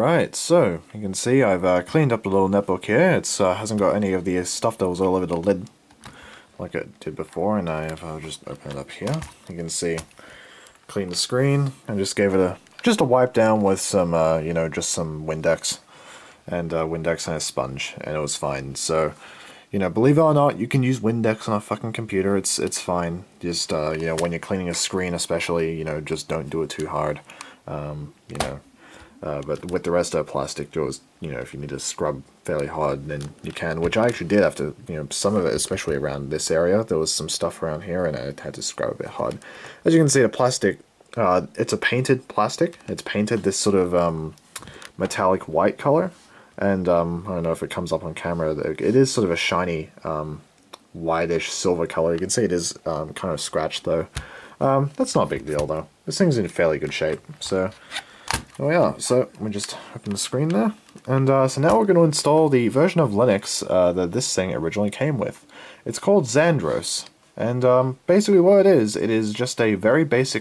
Alright, so you can see I've cleaned up the little netbook here. It hasn't got any of the stuff that was all over the lid like it did before, and I'll just open it up here. You can see, clean the screen and just gave it just a wipe down with some, just some Windex and Windex and a sponge, and it was fine. So, believe it or not, you can use Windex on a fucking computer. It's fine. Just when you're cleaning a screen, especially, just don't do it too hard. But with the rest of the plastic, just, if you need to scrub fairly hard, then you can, which I actually did have to, some of it, especially around this area, there was some stuff around here, and I had to scrub a bit hard. As you can see, the plastic, it's a painted plastic. It's painted this sort of metallic white color, and I don't know if it comes up on camera. It is sort of a shiny, whitish silver color. You can see it is kind of scratched, though. That's not a big deal, though. This thing's in fairly good shape, so... There we are. So we just open the screen there, and so now we're going to install the version of Linux that this thing originally came with. It's called Xandros, and basically what it is just a very basic,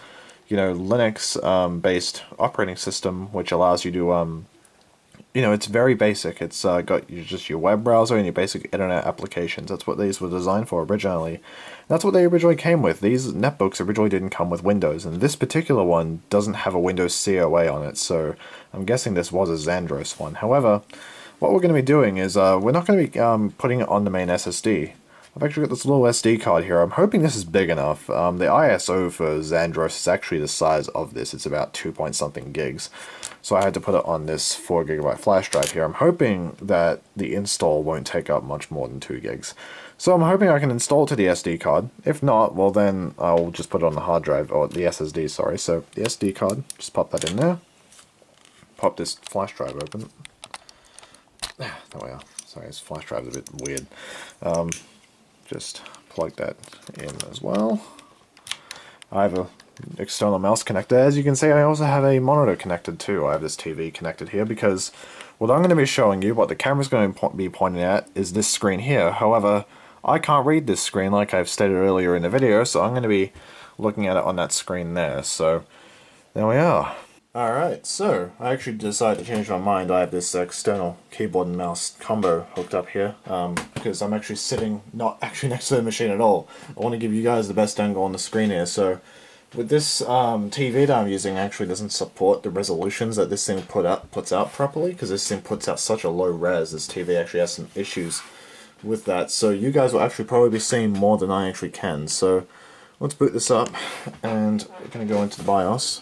Linux based operating system, which allows you to, it's very basic. It's got just your web browser and your basic internet applications. That's what these were designed for originally. That's what they originally came with. These netbooks originally didn't come with Windows, and this particular one doesn't have a Windows COA on it, so I'm guessing this was a Xandros one. However, what we're going to be doing is we're not going to be putting it on the main SSD. I've actually got this little SD card here. I'm hoping this is big enough. The ISO for Xandros is actually the size of this. It's about 2-point-something gigs. So I had to put it on this 4GB flash drive here. I'm hoping that the install won't take up much more than 2 gigs. So I'm hoping I can install it to the SD card. If not, well then I'll just put it on the hard drive, or the SSD, sorry. So the SD card, just pop that in there. Pop this flash drive open. There we are. Sorry, this flash drive's a bit weird. Just plug that in as well. I have an external mouse connector. As you can see, I also have a monitor connected too. I have this TV connected here because what I'm going to be showing you, what the camera's going to be pointing at, is this screen here. However, I can't read this screen like I've stated earlier in the video, so I'm going to be looking at it on that screen there. So, there we are. Alright, so I actually decided to change my mind. I have this external keyboard and mouse combo hooked up here because I'm actually sitting not actually next to the machine at all. I want to give you guys the best angle on the screen here. So with this TV that I'm using actually doesn't support the resolutions that this thing puts out properly, because this thing puts out such a low res. This TV actually has some issues with that. So you guys will actually probably be seeing more than I actually can. So let's boot this up, and we're going to go into the BIOS.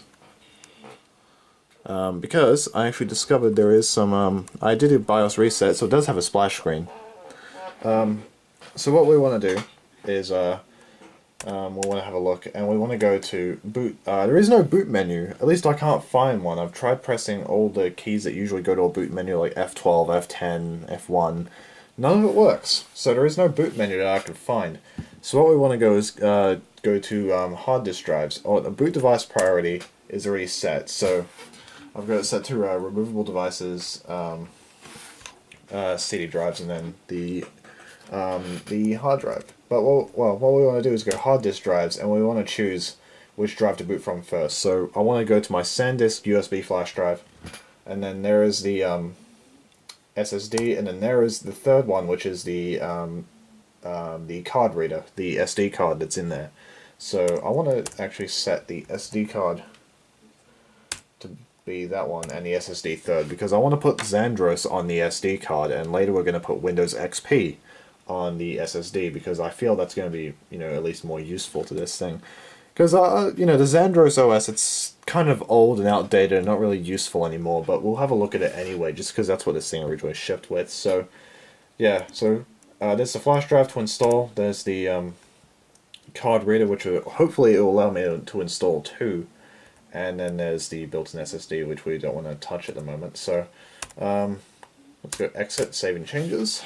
Because I actually discovered there is some, I did a BIOS reset, so it does have a splash screen. So what we want to do is, we want to have a look, and we want to go to boot. There is no boot menu, at least I can't find one. I've tried pressing all the keys that usually go to a boot menu, like F12, F10, F1. None of it works, so there is no boot menu that I can find. So what we want to go is, go to hard disk drives. Oh, the boot device priority is already set, so I've got it set to removable devices, CD drives, and then the hard drive. But what we want to do is go hard disk drives, and we want to choose which drive to boot from first. So I want to go to my SanDisk USB flash drive, and then there is the SSD, and then there is the third one, which is the card reader, the SD card that's in there. So I want to actually set the SD card to be that one, and the SSD third, because I want to put Xandros on the SD card, and later we're going to put Windows XP on the SSD, because I feel that's going to be, at least more useful to this thing. Because, the Xandros OS, it's kind of old and outdated and not really useful anymore, but we'll have a look at it anyway, just because that's what this thing originally shipped with. So, yeah, so there's the flash drive to install, there's the card reader, which hopefully it will allow me to install too. And then there's the built-in SSD, which we don't want to touch at the moment. So let's go exit, saving changes.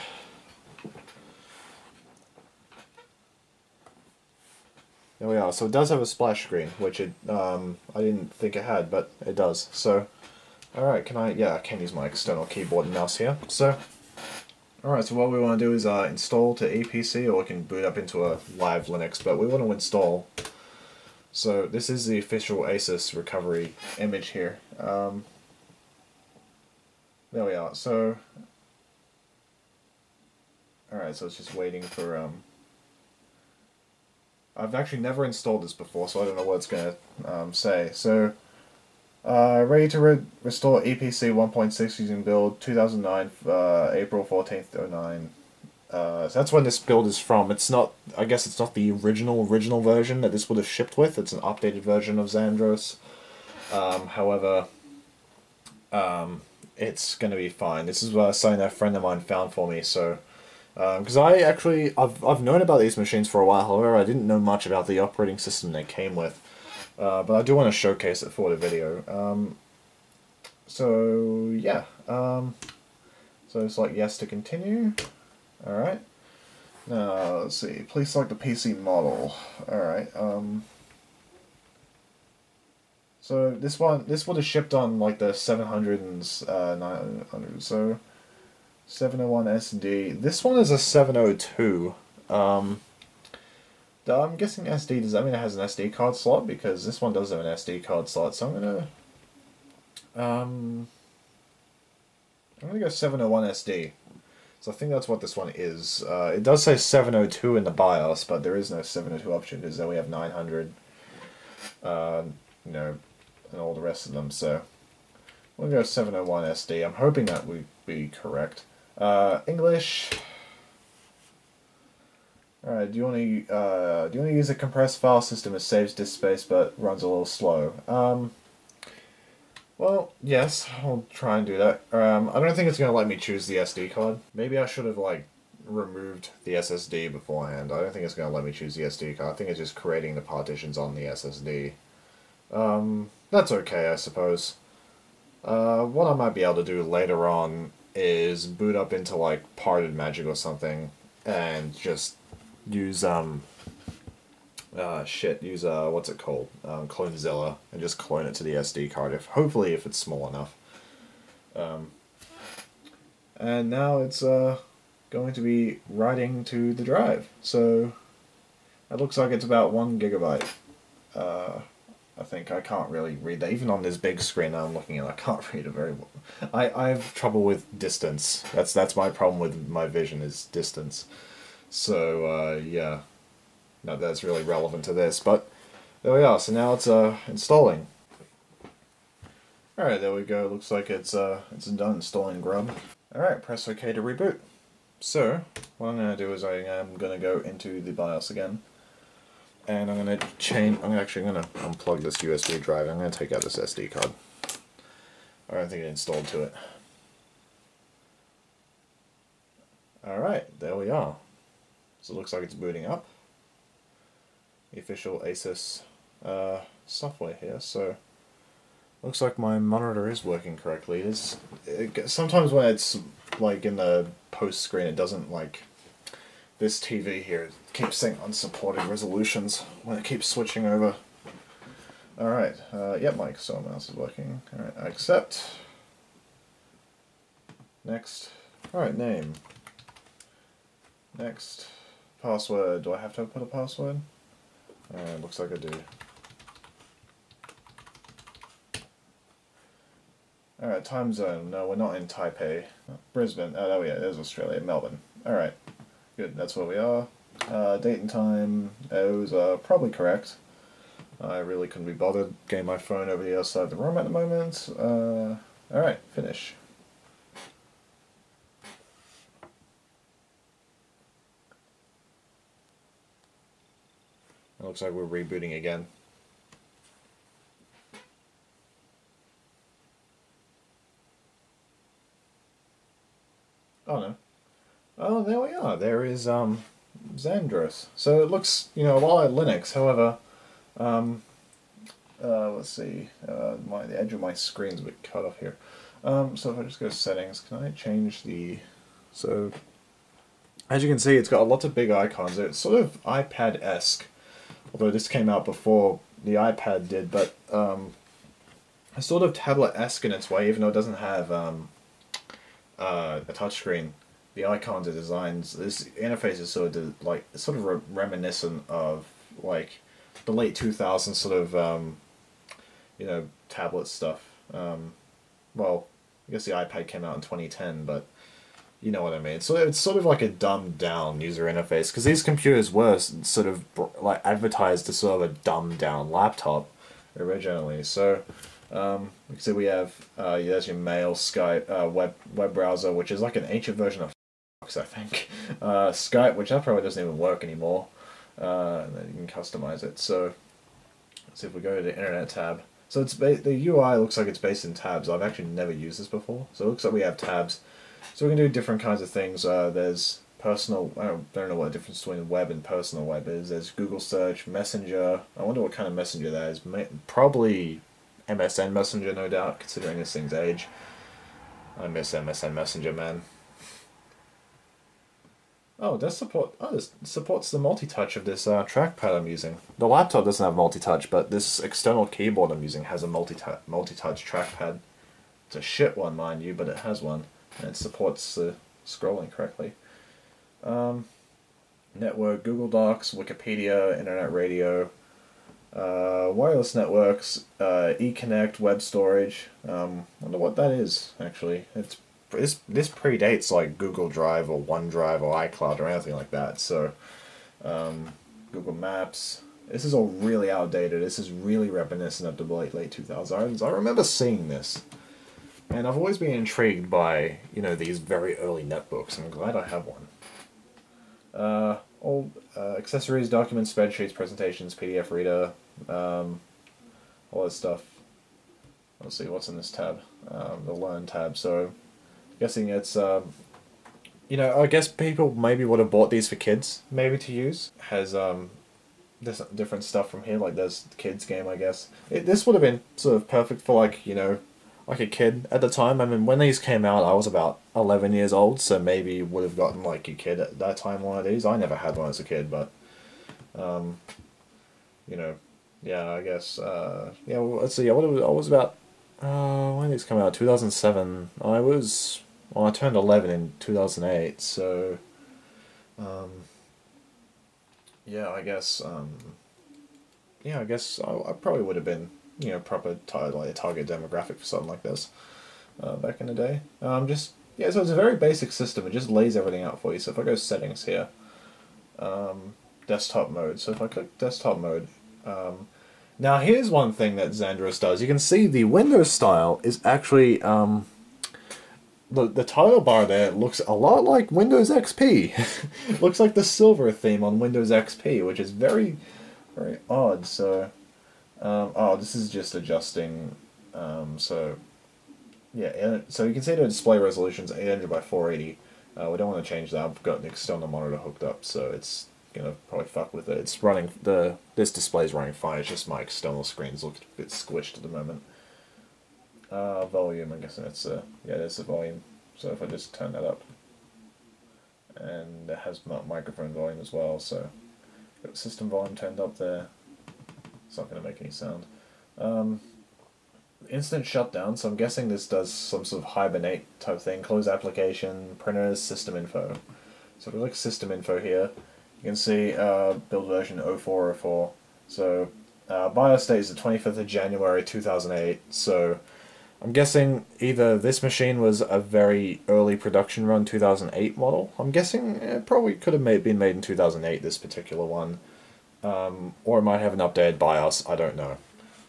There we are. So it does have a splash screen, which I didn't think it had, but it does. So, alright, I can use my external keyboard and mouse here. So, alright, so what we want to do is install to EPC, or we can boot up into a live Linux, but we want to install. So this is the official Asus recovery image here. there we are. So, alright, so it's just waiting for, I've actually never installed this before, so I don't know what it's going to say. So, ready to restore EPC 1.6 using build 2009, April 14th, 09. So that's when this build is from. It's not, I guess it's not the original version that this would have shipped with. It's an updated version of Xandros. However, it's going to be fine. This is something that a friend of mine found for me, so... Because I've known about these machines for a while, however, I didn't know much about the operating system they came with. But I do want to showcase it for the video. So, yeah. So it's like yes to continue. Alright. Now, let's see. Please select the PC model. Alright. So this would have shipped on like the 700 and 900. So 701 SD. This one is a 702. I'm guessing SD. Does that mean it has an SD card slot? Because this one does have an SD card slot. So I'm gonna go 701 SD. So I think that's what this one is. It does say 702 in the BIOS, but there is no 702 option because then we have 900. You know, and all the rest of them. So we'll go 701 SD. I'm hoping that would be correct. English. Alright, do you want to use a compressed file system that saves disk space but runs a little slow? Well, yes, I'll try and do that. I don't think it's going to let me choose the SD card. Maybe I should have, like, removed the SSD beforehand. I don't think it's going to let me choose the SD card. I think it's just creating the partitions on the SSD. That's okay, I suppose. What I might be able to do later on is boot up into, like, Parted Magic or something and just use, what's it called? Clonezilla, and just clone it to the SD card, hopefully if it's small enough. And now it's going to be writing to the drive. So it looks like it's about 1 gigabyte. I think I can't really read that. Even on this big screen I'm looking at, I can't read it very well. I have trouble with distance. That's my problem with my vision, is distance. So yeah. Not that it's really relevant to this, but there we are. So now it's installing. Alright, there we go. Looks like it's done installing grub. Alright, press OK to reboot. So, what I'm going to do is I am going to go into the BIOS again. And I'm going to unplug this USB drive. I'm going to take out this SD card. I don't think it installed to it. Alright, there we are. So it looks like it's booting up. The official Asus software here, so looks like my monitor is working correctly. Sometimes when it's like in the post screen, it doesn't, like, this TV here keeps saying unsupported resolutions when it keeps switching over. Alright, yep, my mouse is working. Alright, I accept. Next. Alright, name. Next. Password. Do I have to put a password? Looks like I do. Alright, time zone. No, we're not in Taipei. Brisbane. Oh, there we are. There's Australia. Melbourne. Alright. Good, that's where we are. Date and time. It was probably correct. I really couldn't be bothered getting my phone over the other side of the room at the moment. Alright, finish. It looks like we're rebooting again. Oh no. Oh, there we are. There is Xandros. So it looks, a lot like Linux. However, let's see. The edge of my screen's a bit cut off here. So if I just go to settings, can I change the... So, as you can see, it's got lots of big icons. It's sort of iPad-esque. Although this came out before the iPad did, but it's sort of tablet-esque in its way, even though it doesn't have a touchscreen. The icons are designed. This interface is sort of reminiscent of like the late 2000s sort of tablet stuff. Well, I guess the iPad came out in 2010, but you know what I mean. So it's sort of like a dumbed down user interface, because these computers were sort of like advertised as sort of a dumbed down laptop originally. So you can see we have there's your mail, Skype, web browser, which is like an ancient version of Fox, I think. Skype, which that probably doesn't even work anymore. And then you can customize it. So let's see if we go to the Internet tab. So it's the UI looks like it's based in tabs. I've actually never used this before. So it looks like we have tabs. So we can do different kinds of things. There's personal, I don't know what the difference between web and personal web is. There's Google Search, Messenger. I wonder what kind of messenger that is. Probably MSN Messenger, no doubt, considering this thing's age. I miss MSN Messenger, man. Oh, it does support. Oh, this supports the multi-touch of this trackpad I'm using. The laptop doesn't have multi-touch, but this external keyboard I'm using has a multi-touch trackpad. It's a shit one, mind you, but it has one, and it supports scrolling correctly. Network, Google Docs, Wikipedia, Internet Radio, wireless networks, eConnect, web storage. Wonder what that is actually. This predates like Google Drive or OneDrive or iCloud or anything like that. So, Google Maps. This is all really outdated. This is really reminiscent of the late 2000s. I remember seeing this, and I've always been intrigued by these very early netbooks. I'm glad I have one. All accessories, documents, spreadsheets, presentations, PDF reader, all that stuff. Let's see what's in this tab, the Learn tab. So. Guessing it's, I guess people maybe would have bought these for kids, maybe to use. Has this different stuff from here, like there's the kids game, I guess. This would have been sort of perfect for like like a kid at the time. I mean, when these came out, I was about 11 years old, so maybe would have gotten like a kid at that time one of these. I never had one as a kid, but yeah, I guess yeah. Well, let's see. I was about when did these come out? 2007. I turned 11 in 2008, so, yeah, I guess I probably would have been, proper like a target demographic for something like this, back in the day. So it's a very basic system. It just lays everything out for you. So if I go settings here, desktop mode. So if I click desktop mode, now here's one thing that Xandros does. You can see the Windows style is actually, the title bar there looks a lot like Windows XP. Looks like the silver theme on Windows XP, which is very, very odd. So, oh, this is just adjusting. So, yeah, so you can see the display resolution's 800 by 480. We don't want to change that. I've got an external monitor hooked up, so it's gonna probably fuck with it. It's running this display's running fine. It's just my external screen's looking a bit squished at the moment. Volume, I'm guessing it's yeah, there's the volume. So if I just turn that up, and it has microphone volume as well, so got system volume turned up there. It's not going to make any sound. Instant shutdown, so I'm guessing this does some sort of hibernate type thing. Close application, printers, system info. So if we look at system info here, you can see build version 0404. So BIOS date is the 25th of January 2008, so I'm guessing either this machine was a very early production run 2008 model. I'm guessing it probably could have been made in 2008, this particular one. Or it might have an updated BIOS, I don't know.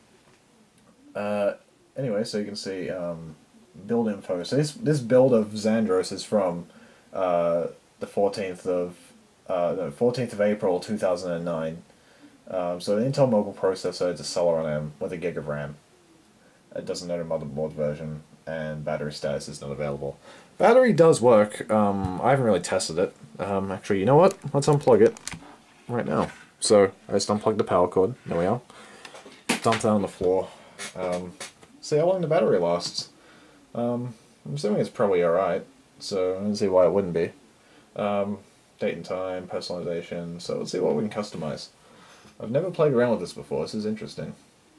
Anyway, so you can see build info. So this build of Xandros is from the 14th of April 2009. So the Intel mobile processor is a Celeron M with a gig of RAM. It doesn't know the motherboard version, and battery status is not available. Battery does work. I haven't really tested it. Actually, you know what? Let's unplug it right now. So I just unplugged the power cord. There we are. Dumped that on the floor. See how long the battery lasts. I'm assuming it's probably alright. So I don't see why it wouldn't be. Date and time, personalization. So let's see what we can customize. I've never played around with this before. This is interesting.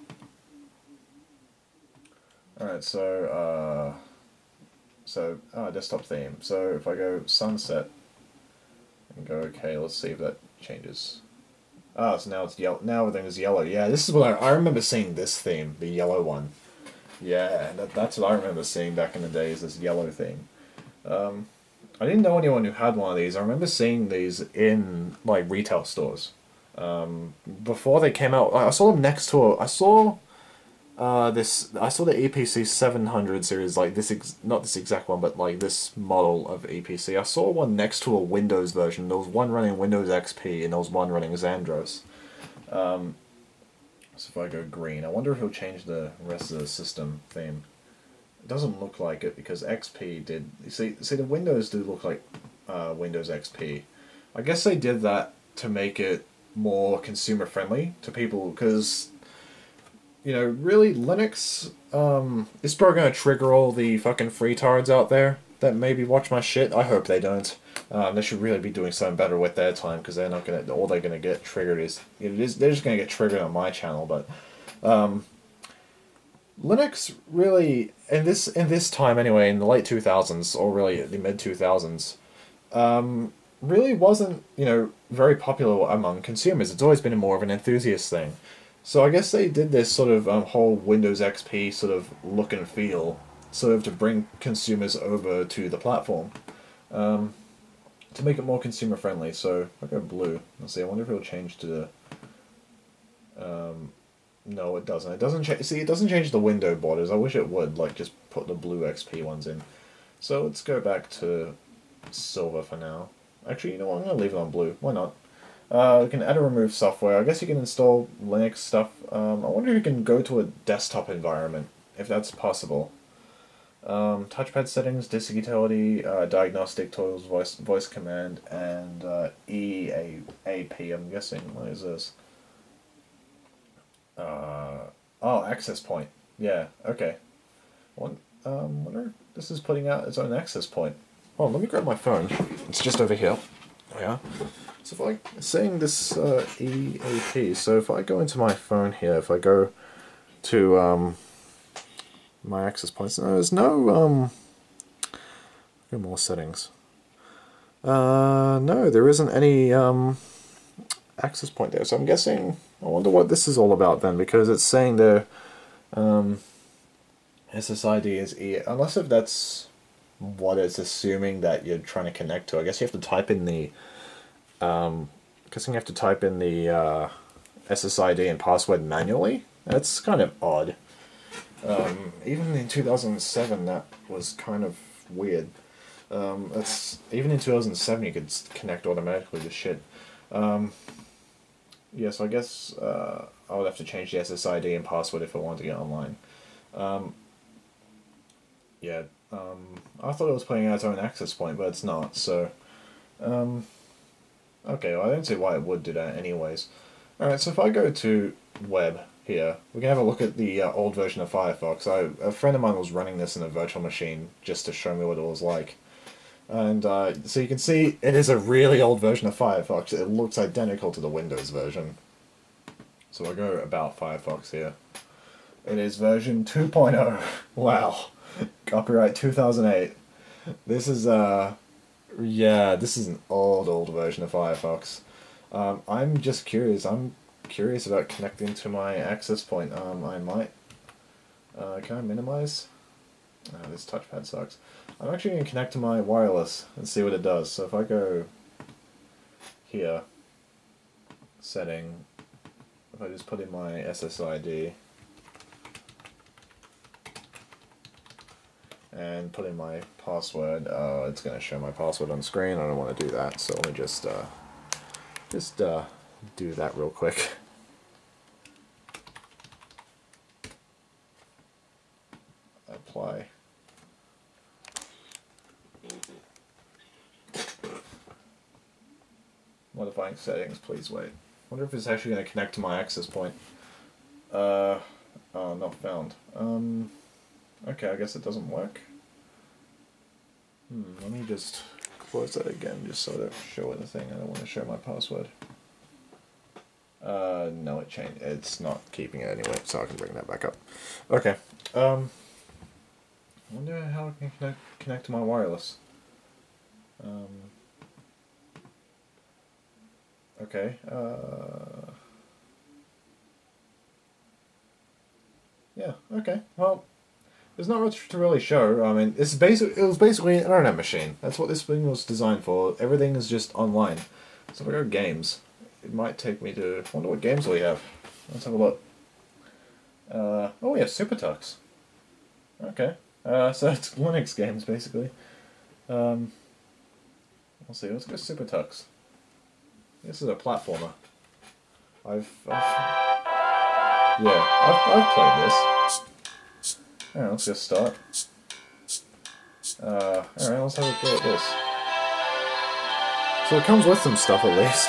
Alright, so desktop theme. So if I go sunset and go okay, let's see if that changes. So now it's yellow. Now everything is yellow. Yeah, this is what I remember seeing this theme, the yellow one. Yeah, that's what I remember seeing back in the days, this yellow thing. I didn't know anyone who had one of these. I remember seeing these in like retail stores. Before they came out, I saw them next to I saw I saw the EPC 700 series, like not this exact one, but like this model of EPC. I saw one next to a Windows version. There was one running Windows XP, and there was one running Xandros. So if I go green, I wonder if he'll change the rest of the system theme. It doesn't look like it because XP did. You see, the Windows do look like Windows XP. I guess they did that to make it more consumer friendly to people because, you know, really Linux is probably going to trigger all the fucking freetards out there that maybe watch my shit. I hope they don't. They should really be doing something better with their time because they're not gonna. All they're gonna get triggered is, they're just gonna get triggered on my channel. But Linux really, in this time anyway, in the late 2000s or really the mid 2000s, really wasn't, you know, very popular among consumers. It's always been more of an enthusiast thing. So I guess they did this sort of whole Windows XP sort of look and feel, sort of to bring consumers over to the platform, to make it more consumer friendly. So if I go blue, let's see. I wonder if it'll change to the. No, it doesn't. It doesn't change. See, it doesn't change the window borders. I wish it would. Like, just put the blue XP ones in. So let's go back to silver for now. Actually, you know what? I'm gonna leave it on blue. Why not? We can add or remove software. I guess you can install Linux stuff. I wonder if you can go to a desktop environment, if that's possible. Touchpad settings, disk utility, diagnostic tools, voice command, and EAP. I'm guessing. What is this? Oh, access point. Yeah. Okay. Wonder if this is putting out its own access point. Oh, let me grab my phone. It's just over here. Oh, yeah. So if I saying this EAP, so if I go into my phone here, if I go to my access points, no, there's no more settings. No, there isn't any access point there. So I'm guessing. I wonder what this is all about then, because it's saying the SSID is E. Unless if that's what it's assuming that you're trying to connect to. I guess you have to type in the. Guessing you have to type in the SSID and password manually. That's kind of odd. Even in 2007, that was kind of weird. Even in 2007, you could connect automatically to shit. Yeah, so I guess I would have to change the SSID and password if I wanted to get online. Yeah, I thought it was putting out its own access point, but it's not. So, okay, well, I don't see why it would do that anyways. Alright, so if I go to web here, we can have a look at the old version of Firefox. A friend of mine was running this in a virtual machine just to show me what it was like. And so you can see it is a really old version of Firefox. It looks identical to the Windows version. So I go about Firefox here. It is version 2.0. Wow. Copyright 2008. This is yeah, this is an old version of Firefox. I'm just curious. I'm curious about connecting to my access point. I might. Can I minimize? Oh, this touchpad sucks. I'm actually going to connect to my wireless and see what it does. So if I go here, setting, if I just put in my SSID and put in my password, it's going to show my password on screen. I don't want to do that, so let me just do that real quick. Apply. Modifying settings, please wait. Wonder if it's actually going to connect to my access point. Oh, not found. Okay, I guess it doesn't work. Let me just close that again, just so I don't show anything. I don't want to show my password. No, it changed. It's not keeping it anyway, so I can bring that back up. Okay. I wonder how I can connect to my wireless. Okay. Yeah. Okay. Well, There's not much to really show. I mean, it was basically an internet machine. That's what this thing was designed for. Everything is just online. So if I go games, it might take me to... I wonder what games we have. Let's have a look. Oh, yeah, SuperTux. Okay. So it's Linux games, basically. We'll see, let's go SuperTux. This is a platformer. I've played this. Alright, let's just start. Alright, let's have a go at this. So it comes with some stuff at least.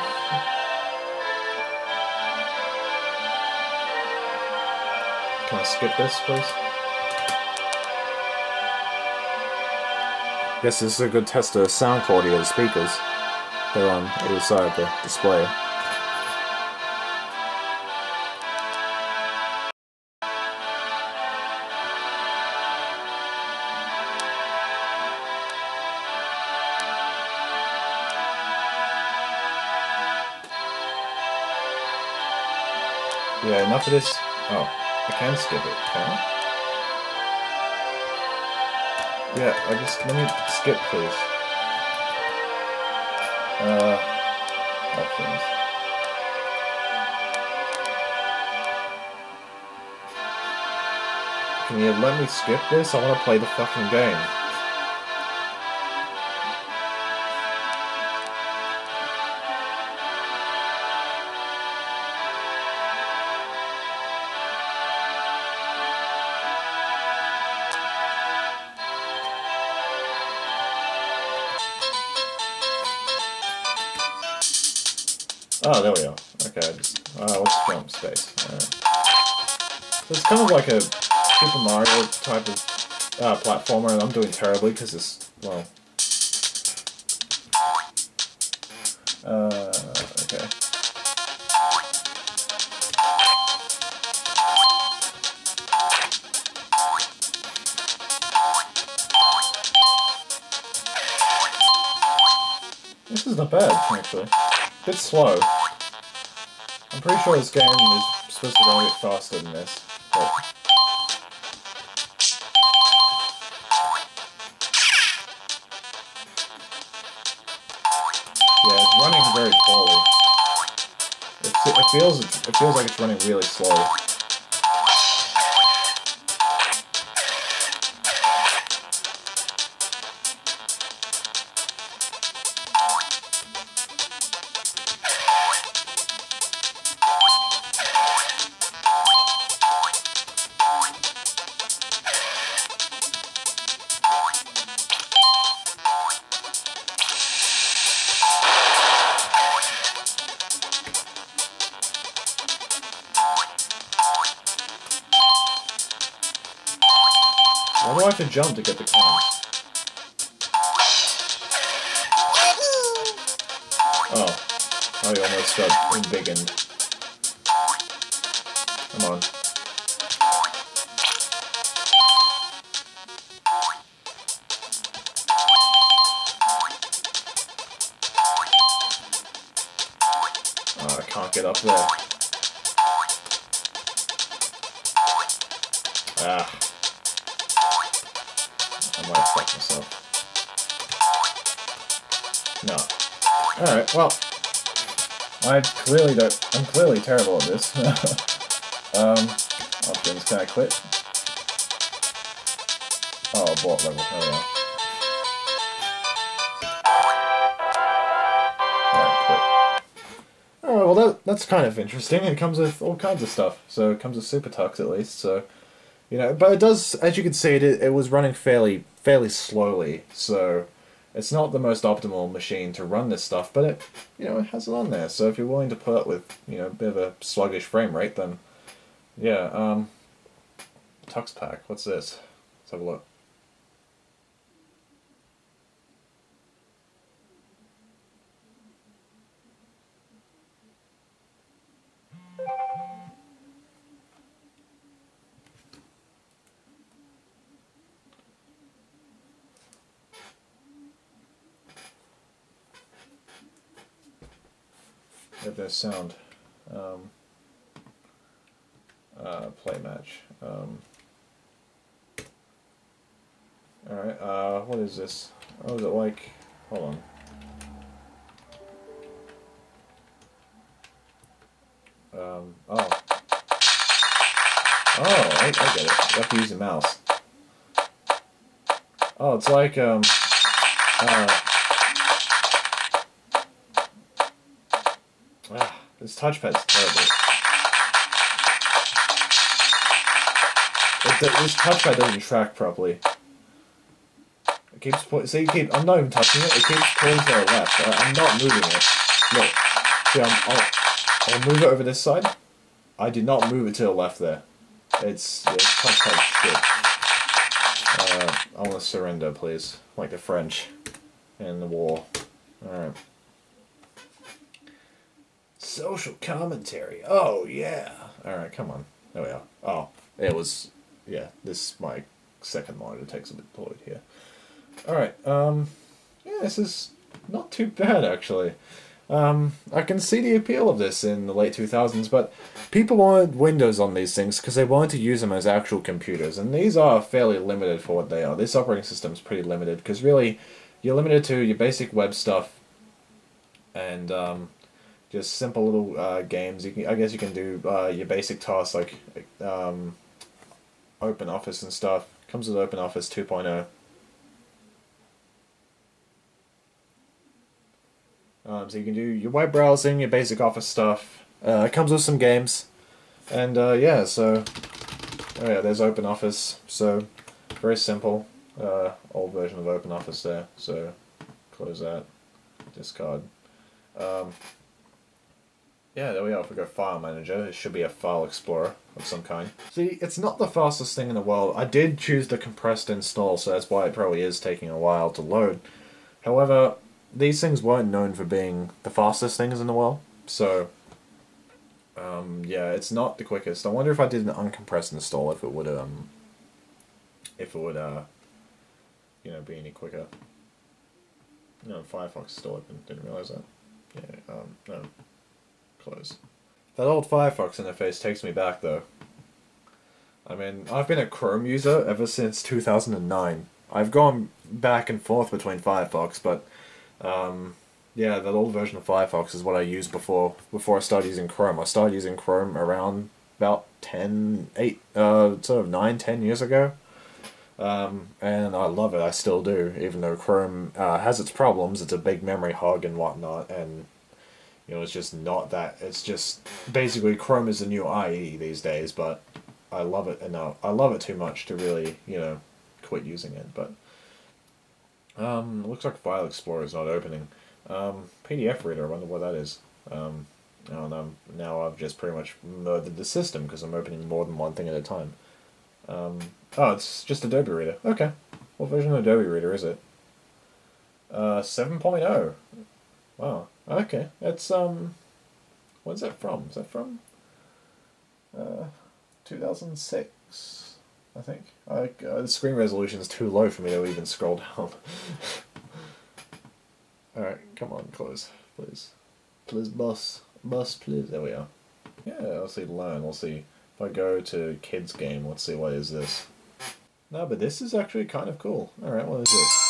Can I skip this, please? I guess this is a good test of sound quality of the speakers. They're on either side of the display. Yeah, enough of this. Oh, I can skip it, can I? Yeah, let me skip, please. Options. Can you let me skip this? I want to play the fucking game. Oh, there we are. Okay, let's jump space. Alright. So it's kind of like a Super Mario type of platformer, and I'm doing terribly because it's, well... okay. This is not bad, actually. A bit slow. I'm pretty sure this game is supposed to go a bit faster than this, but... Yeah, it's running very poorly. It feels like it's running really slow. Why do I have to jump to get the coins? Oh. I almost got embiggened. Come on. Oh, I can't get up there. Ah. I might have fucked myself. No. Alright, well. I'm clearly terrible at this. Options, can I quit? Oh, abort level, there we go. Alright, quit. Alright, well that's kind of interesting. It comes with all kinds of stuff. So it comes with SuperTux at least, so... You know, but it does, as you can see, it was running fairly slowly, so it's not the most optimal machine to run this stuff, but it, you know, it has it on there. So if you're willing to put up with, you know, a bit of a sluggish frame rate, then yeah. Tux pack. What's this? Let's have a look. If there's sound, play match. Alright, what is this? Oh, is it like... Hold on. Oh. Oh, I get it. You have to use the mouse. Oh, it's like, this touchpad's terrible. This touchpad doesn't track properly. It keeps see, I'm not even touching it. It keeps pulling to the left. I'm not moving it. Look, see, I'll move it over this side. I did not move it to the left there. It's touchpad shit. I want to surrender, please, like the French in the war. All right. Social commentary. Oh yeah. All right, come on. There we are. Oh, it was. Yeah, this my second monitor takes a bit deployed here. Alright, yeah, this is not too bad actually. I can see the appeal of this in the late 2000s, but people wanted Windows on these things because they wanted to use them as actual computers, and these are fairly limited for what they are. This operating system is pretty limited because really you're limited to your basic web stuff and just simple little games. I guess you can do your basic tasks like Open Office and stuff. Comes with Open Office 2.0. So you can do your web browsing, your basic Office stuff. It comes with some games. And yeah, so oh yeah, there's Open Office. So very simple. Old version of Open Office there. So close that. Discard. Yeah, there we are. If we go File Manager, it should be a File Explorer of some kind. See, it's not the fastest thing in the world. I did choose the compressed install, so that's why it probably is taking a while to load. However, these things weren't known for being the fastest things in the world, so yeah, it's not the quickest. I wonder if I did an uncompressed install, if it would you know, be any quicker. No, Firefox is still open. Didn't realize that. Yeah, no. Close. That old Firefox interface takes me back though. I mean, I've been a Chrome user ever since 2009. I've gone back and forth between Firefox, but yeah, that old version of Firefox is what I used before I started using Chrome. I started using Chrome around about 9, 10 years ago. And I love it, I still do, even though Chrome has its problems. It's a big memory hog and whatnot, and you know, it's just not that. It's just basically Chrome is the new IE these days, but I love it enough. I love it too much to really, you know, quit using it. But it looks like File Explorer is not opening. PDF Reader, I wonder what that is. I don't know. Now I've just pretty much murdered the system because I'm opening more than one thing at a time. Oh, it's just Adobe Reader. Okay. What version of Adobe Reader is it? 7.0. Wow. Okay. It's when's that from? Is that from 2006? I think. The screen resolution is too low for me to even scroll down. Alright, come on, close. Please. Please, boss. Boss, please. There we are. Yeah, let's see, learn. We'll see. If I go to kids game, let's see, what is this? No, but this is actually kind of cool. Alright, what is this?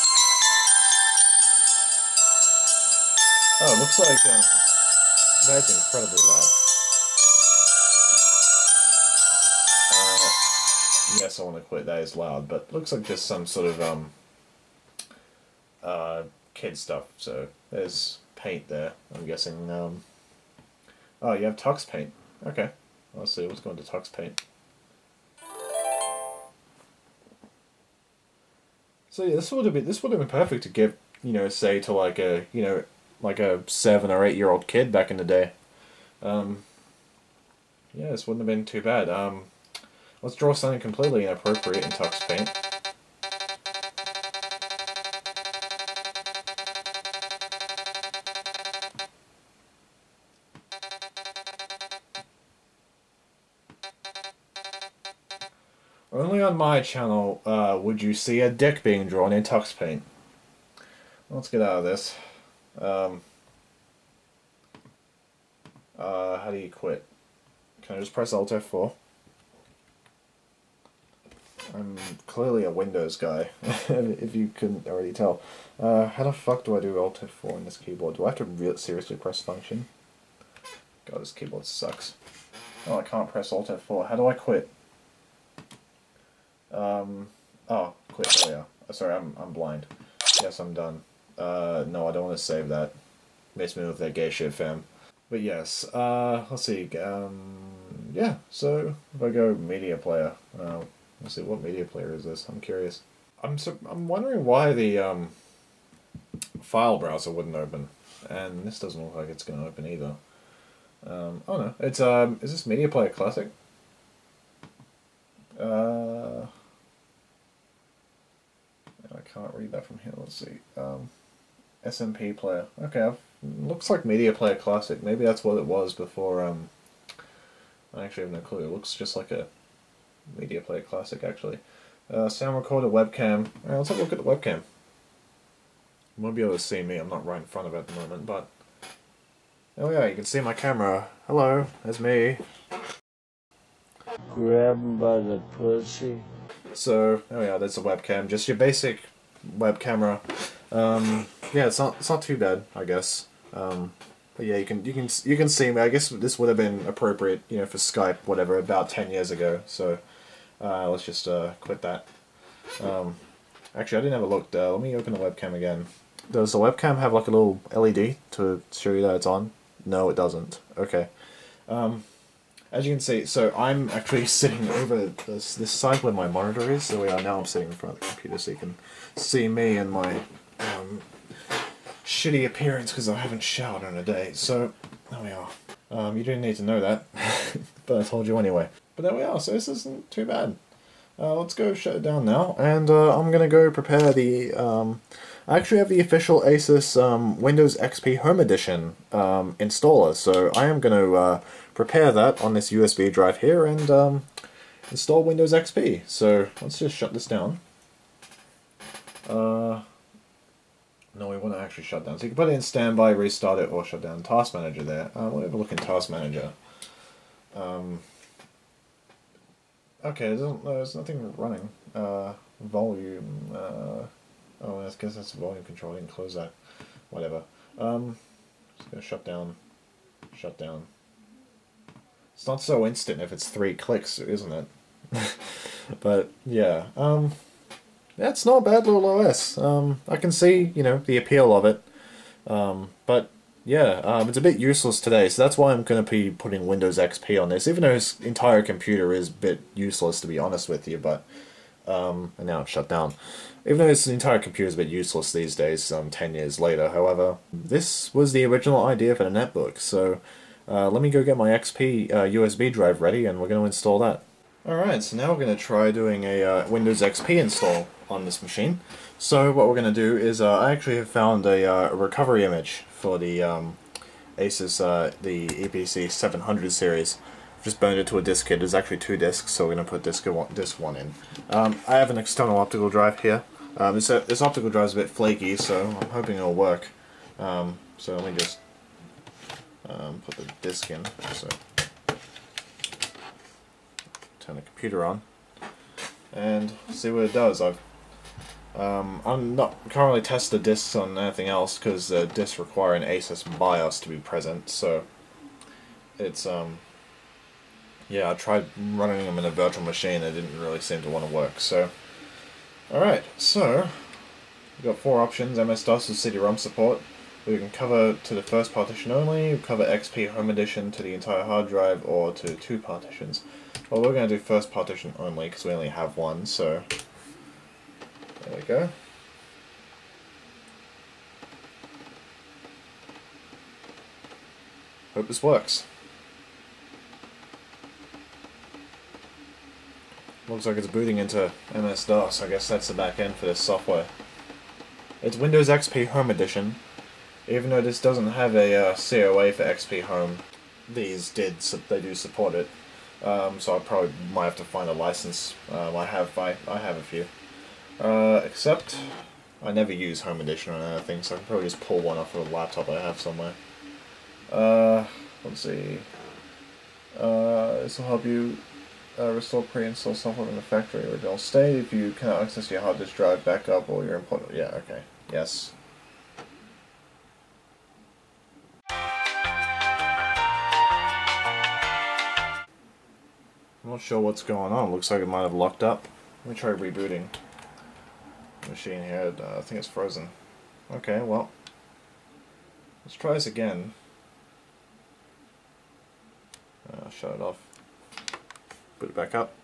Oh, it looks like, that's incredibly loud. Yes, I want to quit, that is loud, but it looks like just some sort of, kid stuff, so there's paint there, I'm guessing, oh, you have Tux Paint. Okay, let's see, what's going to Tux Paint. So yeah, this would have been perfect to give, you know, say to like a, you know, like a 7 or 8 year old kid back in the day. Yeah, this wouldn't have been too bad. Let's draw something completely inappropriate in Tux Paint. Only on my channel would you see a dick being drawn in Tux Paint. Let's get out of this. How do you quit? Can I just press Alt F4? I'm clearly a Windows guy, if you couldn't already tell. How the fuck do I do Alt F4 on this keyboard? Do I have to seriously press function? God, this keyboard sucks. Oh, I can't press Alt F4. How do I quit? Oh, quit. There we are. Sorry, I'm blind. Yes, I'm done. No, I don't want to save that. Makes me look like gay shit, fam. But yes, let's see. Yeah, so if I go media player, let's see, what media player is this? I'm curious. I'm wondering why the file browser wouldn't open, and this doesn't look like it's going to open either. Oh no, it's is this Media Player Classic? I can't read that from here. Let's see. SMP player. Okay, looks like Media Player Classic. Maybe that's what it was before. I actually have no clue. It looks just like a Media Player Classic, actually. Sound recorder, webcam. Alright, let's have a look at the webcam. You won't be able to see me. I'm not right in front of it at the moment, but oh yeah, you can see my camera. Hello, that's me. Grab him by the pussy. So, oh yeah, that's a webcam. Just your basic web camera. Yeah, it's not too bad, I guess. But yeah, you can see me. I guess this would have been appropriate, you know, for Skype, whatever, about 10 years ago. So let's just quit that. Actually, I didn't have a look. Let me open the webcam again. Does the webcam have like a little LED to show you that it's on? No, it doesn't. Okay. As you can see, so I'm actually sitting over this side where my monitor is. So now I'm sitting in front of the computer, so you can see me and my shitty appearance because I haven't showered in a day. So there we are. You didn't need to know that, but I told you anyway. But there we are. So this isn't too bad. Let's go shut it down now, and I'm gonna go prepare the. I actually have the official Asus Windows XP Home Edition installer, so I am going to prepare that on this USB drive here and install Windows XP. So let's just shut this down. No, we want to actually shut down. So you can put it in standby, restart it, or shut down Task Manager there. We'll have a look in Task Manager. Okay, there's nothing running. Volume. Oh, I guess that's volume control. I didn't close that. Whatever. Just gonna shut down. Shut down. It's not so instant if it's 3 clicks, isn't it? But yeah, that's not a bad little OS. I can see, you know, the appeal of it. But yeah, it's a bit useless today, so that's why I'm going to be putting Windows XP on this, even though his entire computer is a bit useless, to be honest with you. But and now it's shut down. Even though his entire computer is a bit useless these days, 10 years later, however, this was the original idea for the netbook, so let me go get my XP USB drive ready and we're going to install that. Alright, so now we're going to try doing a Windows XP install on this machine. So what we're going to do is, I actually have found a recovery image for the Asus, the Eee PC 700 series. Just burned it to a disk kit. There's actually 2 disks, so we're going to put disk 1 in. I have an external optical drive here. This optical drive is a bit flaky, so I'm hoping it'll work. So let me just put the disk in. So turn the computer on and see what it does. I'm not currently test the disks on anything else because the disks require an Asus BIOS to be present. So it's yeah, I tried running them in a virtual machine. It didn't really seem to want to work. So, alright, so we've got 4 options. MS-DOS with CD-ROM support. We can cover to the first partition only, cover XP Home Edition to the entire hard drive, or to 2 partitions. Well, we're going to do first partition only because we only have 1. So there we go. Hope this works. Looks like it's booting into MS-DOS. I guess that's the back end for this software. It's Windows XP Home Edition. Even though this doesn't have a COA for XP Home, they do support it. So I probably might have to find a license. I have a few. Except I never use Home Edition or anything, so I can probably just pull one off of a laptop I have somewhere. Let's see. This will help you restore pre-install software in the factory original state if you cannot access your hard disk drive backup or your input. Yeah, okay. Yes. I'm not sure what's going on. Looks like it might have locked up. Let me try rebooting the machine here. I think it's frozen. Okay, well, let's try this again. Shut it off. Put it back up.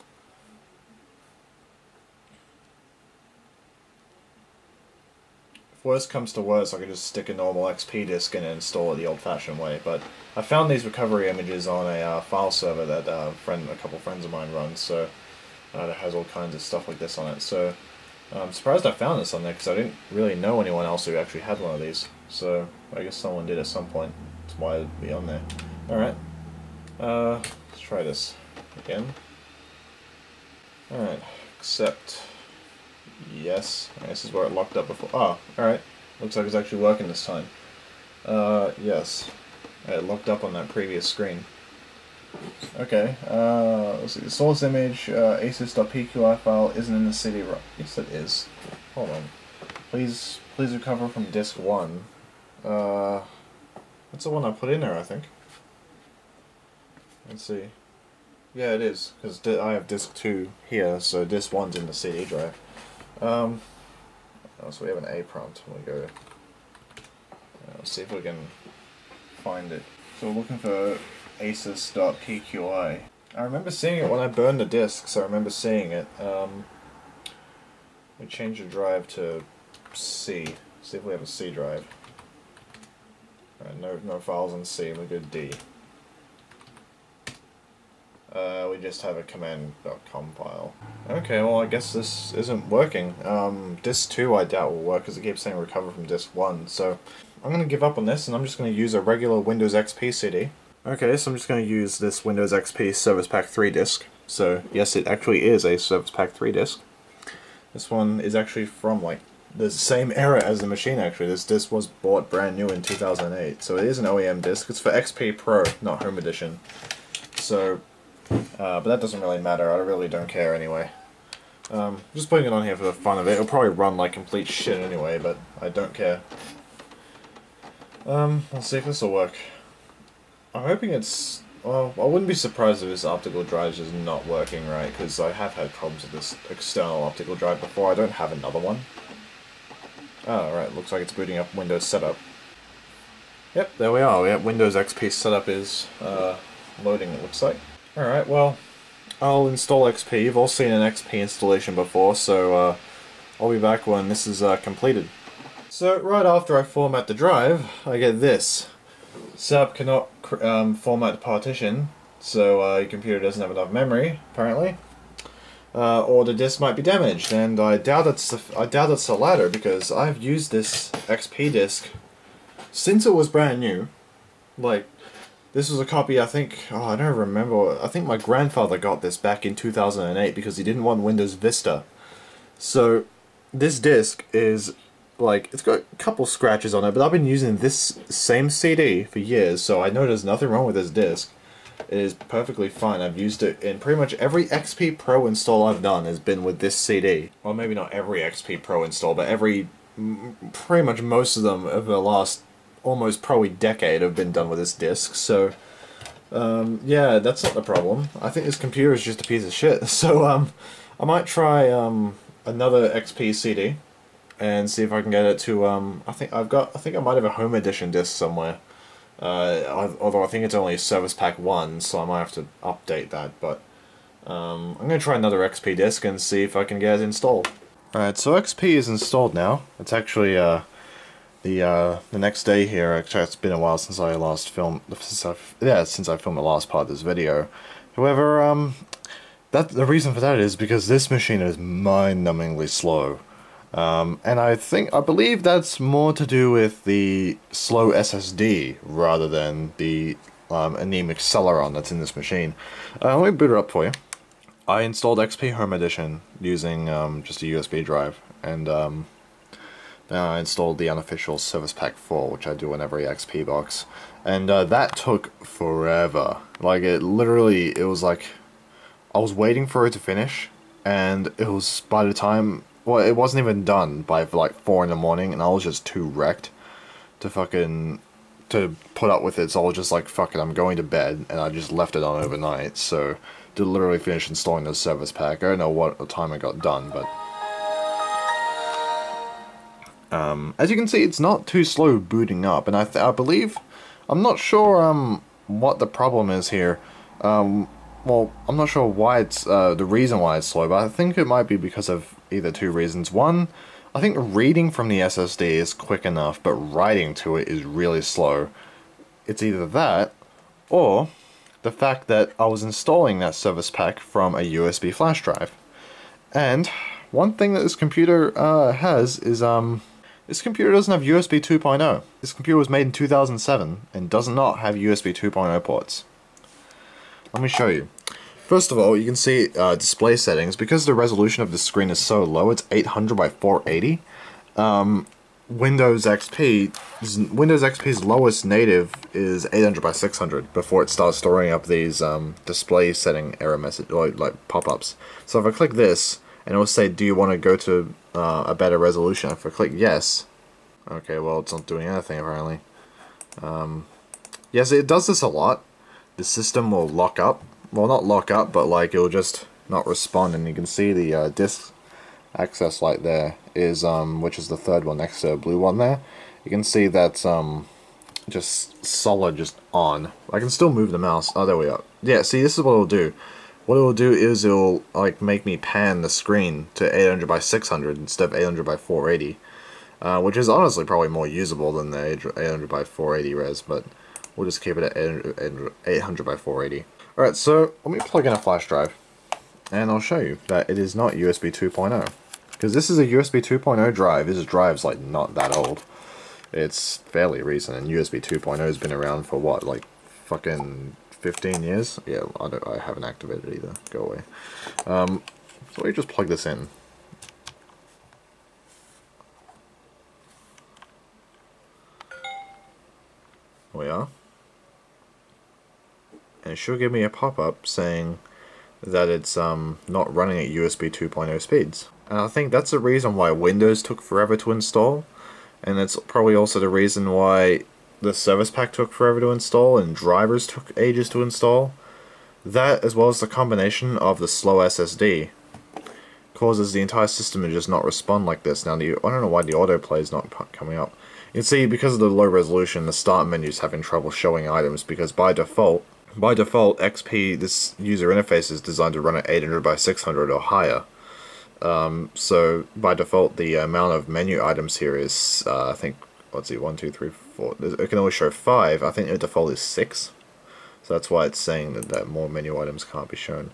If worse comes to worse, I could just stick a normal XP disk in and install it the old-fashioned way. But I found these recovery images on a file server that a couple friends of mine run, so that has all kinds of stuff like this on it. So I'm surprised I found this on there because I didn't really know anyone else who actually had one of these. So I guess someone did at some point. That's why it'd be on there. All right. Let's try this again. Alright, accept. Yes. This is where it locked up before. Oh, alright. Looks like it's actually working this time. Yes. It locked up on that previous screen. Okay, let's see. The source image, Asus.pqi file isn't in the CD. Yes, it is. Hold on. Please recover from disk 1. That's the one I put in there, I think. Let's see. Yeah, it is, because I have disk 2 here, so disk 1's in the CD drive. Oh, so we have an A prompt. We go. Let's see if we can find it. So we're looking for Asus.pqi. I remember seeing it when I burned the disks. I remember seeing it. We change the drive to C. See if we have a C drive. Alright, no files in C. We go D. We just have a command.com file. Okay, well I guess this isn't working. Disk 2 I doubt will work because it keeps saying recover from disk 1, so I'm going to give up on this and I'm just going to use a regular Windows XP CD. Okay, so I'm just going to use this Windows XP Service Pack 3 disc. So yes, it actually is a Service Pack 3 disc. This one is actually from like the same era as the machine actually. This disc was bought brand new in 2008, so it is an OEM disc. It's for XP Pro, not Home Edition. So but that doesn't really matter, I really don't care anyway. Just putting it on here for the fun of it. It'll probably run like complete shit anyway, but I don't care. Let's see if this will work. I'm hoping it's... well, I wouldn't be surprised if this optical drive is not working right, because I have had problems with this external optical drive before. I don't have another one. Oh, right, looks like it's booting up Windows Setup. Yep, there we are. Yep, Windows XP Setup is loading, it looks like. Alright, well, I'll install XP. You've all seen an XP installation before, so I'll be back when this is completed. So, right after I format the drive, I get this. Setup cannot format the partition, so your computer doesn't have enough memory, apparently. Or the disk might be damaged, and I doubt it's the latter, because I've used this XP disk since it was brand new. Like, this was a copy, I think, oh, I don't remember, I think my grandfather got this back in 2008 because he didn't want Windows Vista. So, this disc is, like, it's got a couple scratches on it, but I've been using this same CD for years, so I know there's nothing wrong with this disc. It is perfectly fine. I've used it in pretty much every XP Pro install I've done has been with this CD. Well, maybe not every XP Pro install, but pretty much most of them over the last almost probably decade have been done with this disc, so yeah, that's not the problem. I think this computer is just a piece of shit, so I might try another XP CD and see if I can get it to I think I might have a Home Edition disc somewhere, although I think it's only Service Pack 1, so I might have to update that, but I'm going to try another XP disc and see if I can get it installed. Alright, so XP is installed now. It's actually the next day here. Actually, it's been a while since I last filmed. Since I filmed the last part of this video. However, the reason for that is because this machine is mind-numbingly slow, and I believe that's more to do with the slow SSD rather than the anemic Celeron that's in this machine. Let me boot it up for you. I installed XP Home Edition using just a USB drive, and then I installed the unofficial Service Pack 4, which I do on every XP box. And that took forever. Like, it was like I was waiting for it to finish, and it was by the time, well, it wasn't even done by like 4 in the morning, and I was just too wrecked to to put up with it. So I was just like, fuck it, I'm going to bed, and I just left it on overnight. So to literally finish installing the service pack, I don't know what time it got done, but as you can see, it's not too slow booting up, and I believe, I'm not sure what the problem is here. Well, I'm not sure why it's the reason why it's slow, but I think it might be because of either two reasons. One, I think reading from the SSD is quick enough, but writing to it is really slow. It's either that, or the fact that I was installing that service pack from a USB flash drive. And one thing that this computer has is this computer doesn't have USB 2.0. This computer was made in 2007 and does not have USB 2.0 ports. Let me show you. First of all, you can see display settings. Because the resolution of the screen is so low, it's 800 by 480. Windows XP's lowest native is 800 by 600 before it starts storing up these display setting error message or like pop-ups. So if I click this, and it will say, do you want to go to a better resolution? If I click yes, okay, well, it's not doing anything apparently. Yes, it does this a lot. The system will lock up. Well, not lock up, but like it will just not respond. And you can see the disk access light there is which is the third one next to the blue one there. You can see that's just solid, just on. I can still move the mouse. Oh, there we are. Yeah, see, this is what it'll do. What it will do is it will like make me pan the screen to 800 by 600 instead of 800 by 480, which is honestly probably more usable than the 800 by 480 res, but we'll just keep it at 800 by 480. Alright, so let me plug in a flash drive, and I'll show you that it is not USB 2.0. Because this is a USB 2.0 drive. This drive's like not that old. It's fairly recent, and USB 2.0 has been around for what, like fucking 15 years? Yeah, I haven't activated it either. Go away. So let me just plug this in. There we are. And it should give me a pop-up saying that it's not running at USB 2.0 speeds. And I think that's the reason why Windows took forever to install, and it's probably also the reason why the service pack took forever to install and drivers took ages to install. That, as well as the combination of the slow SSD, causes the entire system to just not respond like this. Now, I don't know why the autoplay is not coming up. You can see, because of the low resolution, the start menu is having trouble showing items, because by default, XP, this user interface is designed to run at 800 by 600 or higher. So by default, the amount of menu items here is, I think, let's see, 1, 2, 3, 4. It can only show 5. I think the default is 6. So that's why it's saying that more menu items can't be shown.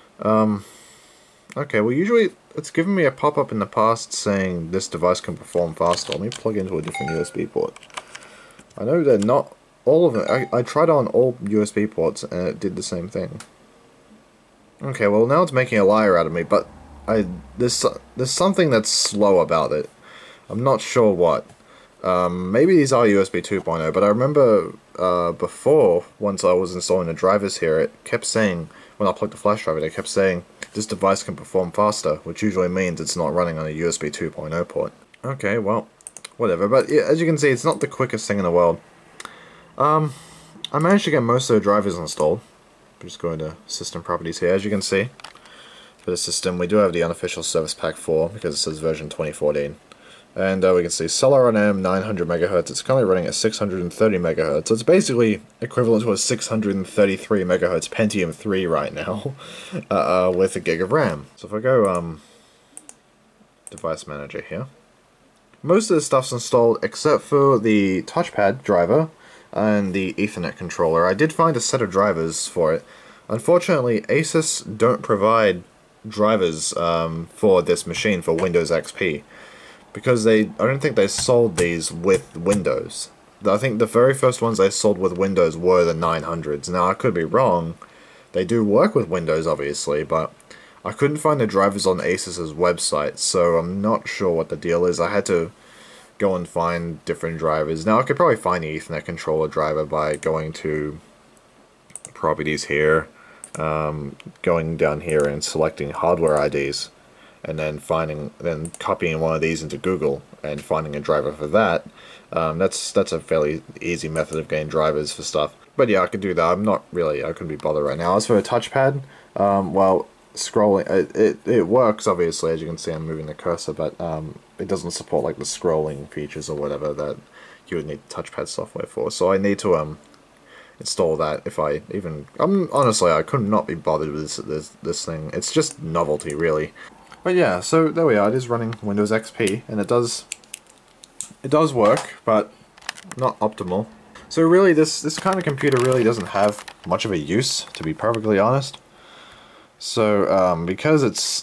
Okay, well, usually it's given me a pop-up in the past saying this device can perform faster. Let me plug into a different USB port. I know that not all of them. I tried on all USB ports and it did the same thing. Okay, well, now it's making a liar out of me, but there's something that's slow about it. I'm not sure what. Maybe these are USB 2.0, but I remember before, once I was installing the drivers here, it kept saying, when I plugged the flash drive in, it kept saying, this device can perform faster, which usually means it's not running on a USB 2.0 port. Okay, well, whatever, but yeah, as you can see, it's not the quickest thing in the world. I managed to get most of the drivers installed. I'm just going to system properties here. As you can see, for the system, we do have the unofficial service pack 4, because it says version 2014. And we can see Celeron M 900 MHz. It's currently running at 630 MHz. So it's basically equivalent to a 633 MHz Pentium 3 right now, with a gig of RAM. So if I go device manager here, most of the stuff's installed except for the touchpad driver and the Ethernet controller. I did find a set of drivers for it. Unfortunately, Asus don't provide drivers for this machine for Windows XP, because I don't think they sold these with Windows. I think the very first ones they sold with Windows were the 900s. Now, I could be wrong. They do work with Windows, obviously, but I couldn't find the drivers on Asus's website, so I'm not sure what the deal is. I had to go and find different drivers. Now, I could probably find the Ethernet controller driver by going to properties here, going down here and selecting hardware IDs, and then copying one of these into Google and finding a driver for that. That's a fairly easy method of getting drivers for stuff. But yeah, I could do that. I couldn't be bothered right now. As for a touchpad, well, scrolling, it works obviously, as you can see I'm moving the cursor, but it doesn't support like the scrolling features or whatever that you would need touchpad software for. So I need to install that if I even. Honestly, I could not be bothered with this thing. It's just novelty, really. But yeah, so there we are. It is running Windows XP, and it does work, but not optimal. So really, this kind of computer really doesn't have much of a use, to be perfectly honest. So because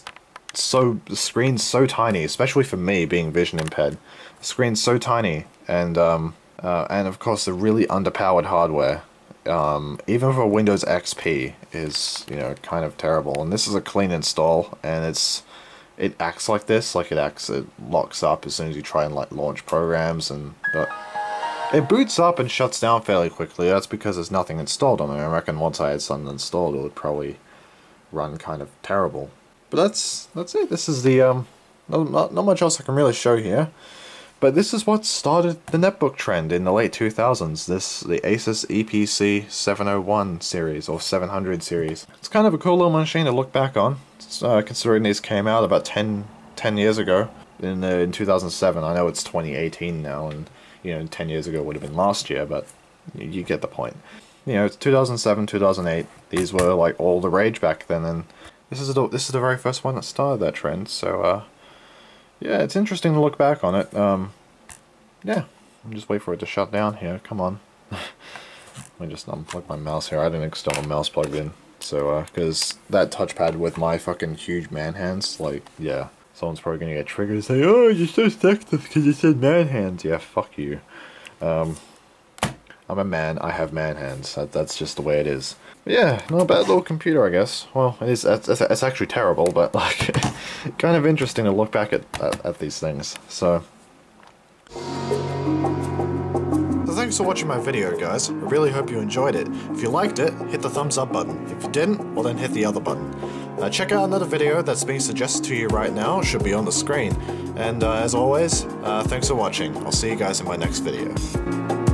the screen's so tiny, especially for me being vision impaired, the screen's so tiny, and of course the really underpowered hardware, even for Windows XP, is kind of terrible. And this is a clean install, and it acts like this, it locks up as soon as you try and like launch programs, and it boots up and shuts down fairly quickly. That's because there's nothing installed on it. I reckon once I had something installed, it would probably run kind of terrible. But that's it. This is the not much else I can really show here. But this is what started the netbook trend in the late 2000s. The Asus Eee PC 701 series, or 700 series. It's kind of a cool little machine to look back on, considering these came out about 10 years ago in 2007. I know it's 2018 now, and 10 years ago would have been last year, but you get the point. It's 2007, 2008. These were like all the rage back then, and this is the very first one that started that trend. So yeah, it's interesting to look back on it. Yeah, I'll just wait for it to shut down here. Come on. Let me just unplug my mouse here. I didn't external mouse plugged in, so because that touchpad with my fucking huge man hands, like, yeah, someone's probably gonna get triggered and say, "Oh, you're so sexist because you said man hands." Yeah, fuck you. I'm a man. I have man hands. That's just the way it is. But yeah, not a bad little computer, I guess. Well, it is. It's actually terrible, but like, kind of interesting to look back at these things. So thanks for watching my video, guys. I really hope you enjoyed it. If you liked it, hit the thumbs up button. If you didn't, well then hit the other button. Check out another video that's being suggested to you right now. It should be on the screen. And as always, thanks for watching. I'll see you guys in my next video.